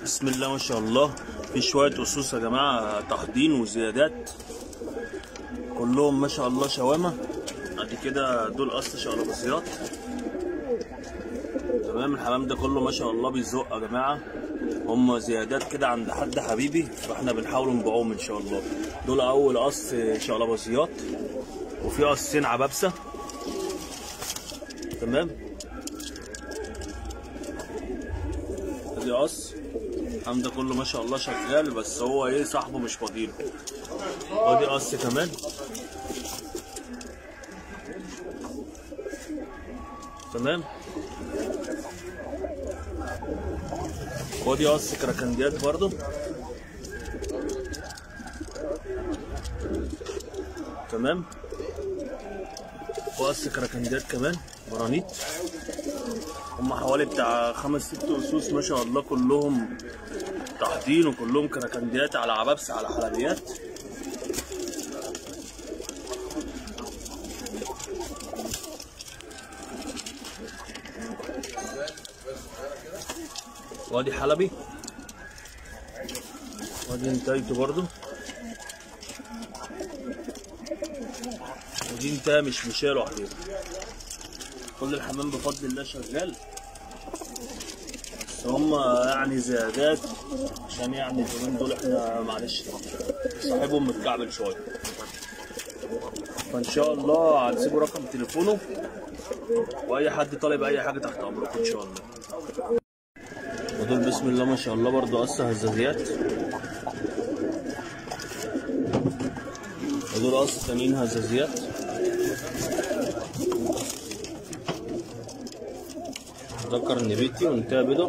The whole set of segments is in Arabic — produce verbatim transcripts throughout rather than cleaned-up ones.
بسم الله ما شاء الله. في شوية أصوص يا جماعة تحضين وزيادات، كلهم ما شاء الله شوامة. بعد كده دول أصل شقلباظيات. تمام، الحمام ده كله ما شاء الله بيزق يا جماعة، هم زيادات كده عند حد حبيبي، فاحنا بنحاول نبيعهم إن شاء الله. دول أول قص شقلباظيات، وفي قصين عبابسة. تمام، ادي قص الحمام ده كله ما شاء الله شغال، بس هو ايه صاحبه مش فاضيله. ودي قص كمان. تمام، ودي قص كراكنديات برضو. تمام، وقص كراكنديات كمان برانيت. هم حوالي بتاع خمس ست قصوص ما شاء الله، كلهم تحضين وكلهم كراكنديات على عبابس على حلبيات. وادي حلبي، وادي انتايته برضو، ودي انتايه مش مشيه لوحدها. كل الحمام بفضل الله شغال، بس هما يعني زيادات عشان يعني اليومين دول احنا معلش صاحبهم متكعبل شويه. فان شاء الله هنسيبوا رقم تليفونه، واي حد طالب اي حاجه تحت امركم ان شاء الله. ودول بسم الله ما شاء الله برضو قص هزازيات، ودول قص تانيين هزازيات. ذكر نبيتي وانتهى بيضه.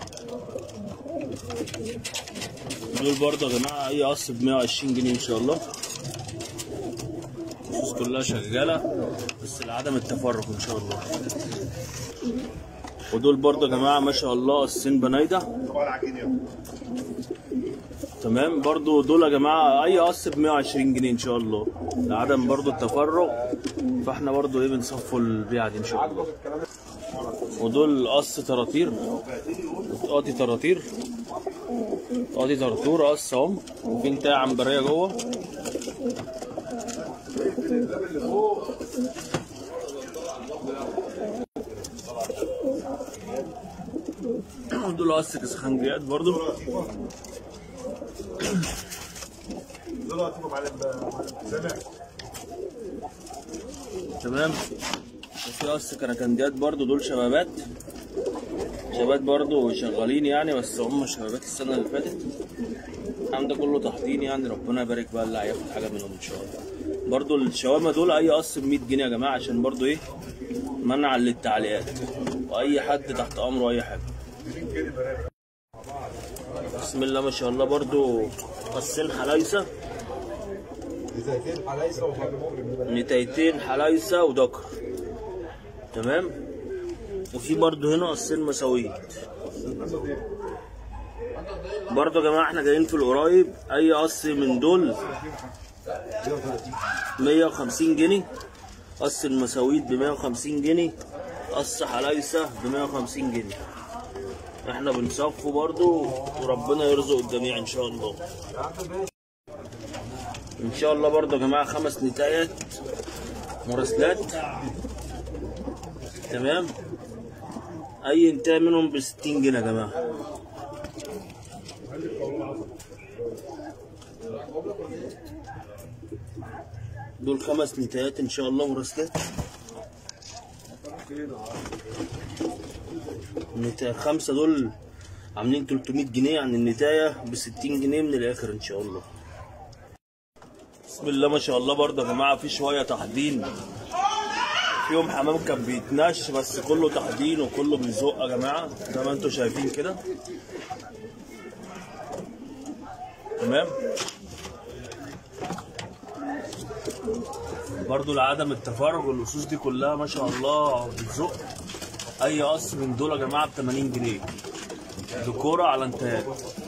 دول برضه يا جماعه اي قص ب مية وعشرين جنيه ان شاء الله. القصص كلها شغاله، بس لعدم التفرق ان شاء الله. ودول برضه يا جماعه ما شاء الله قصين بنايده. تمام، برضه دول يا جماعه اي قص ب مية وعشرين جنيه ان شاء الله، لعدم برضه التفرق، فاحنا برضه ايه بنصفوا البيعه دي ان شاء الله. ودول قص طراطير، قاطي طراطير، قاطي طرطور قص اهم، وفي انتايه عنبريه جوه. دول قص كسخنجيات برضو. تمام، وفي قص كراكنديات برضو. دول شبابات، شباب برضو شغالين يعني، بس هم شبابات السنة اللي فاتت. الحمد ده كله تحضين يعني، ربنا يبارك بقى اللي هياخد حاجة منهم ان شاء الله. برضو الشاورما دول اي قص ب مية جنيه يا جماعة، عشان برضو ايه منع للتعليقات، واي حد تحت امره اي حاجة. بسم الله ما شاء الله برضو قصين حلايسة، نتايتين حلايسة ودكر. تمام، وفي برضو هنا قصين مساويت برضو يا جماعة. احنا جايين في القريب، اي قص من دول مية وخمسين جنيه، قص المساويت ب مية وخمسين جنيه، قص حلايسة ب مية وخمسين جنيه. احنا بنصفه برضو، وربنا يرزق الجميع ان شاء الله. ان شاء الله برضو يا جماعة خمس نتايات مراسلات. تمام، اي انتهى منهم ب ستين جنيه يا جماعة. دول خمس نتايات ان شاء الله مراسلات. النتاية خمسة دول عاملين تلتمية جنيه، يعني النتاية ب ستين جنيه من الاخر ان شاء الله. بسم الله ما شاء الله برضه يا جماعة في شوية تحضين. فيهم حمام كان بيتنش، بس كله تحضين وكله بيزق يا جماعة زي ما انتوا شايفين كده. تمام، برضه لعدم التفرج القصوص دي كلها ما شاء الله بتزق. اي قص من دول يا جماعة ب تمانين جنيه، ديكورة على انتهاء.